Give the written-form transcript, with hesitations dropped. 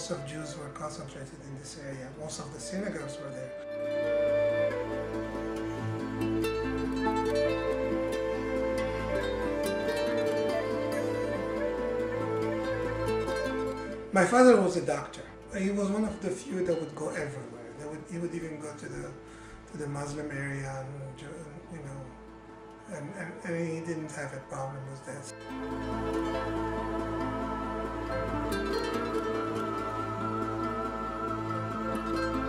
most of Jews were concentrated in this area. Most of the synagogues were there. My father was a doctor. He was one of the few that would go everywhere. He would even go to the Muslim area, and, you know, and he didn't have a problem with that.